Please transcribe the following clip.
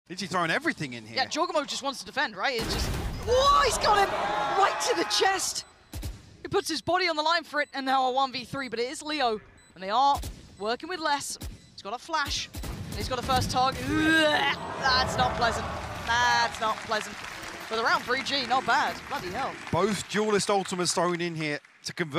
Is he throwing everything in here? Yeah, Jorgamo just wants to defend, right? It's just... Whoa, he's got him right to the chest! He puts his body on the line for it, and now a 1v3, but it is Leo. And they are working with less. He's got a flash. And he's got a first target. That's not pleasant. That's not pleasant. But the round 3G, not bad. Bloody hell. Both duelist ultimates thrown in here to convert.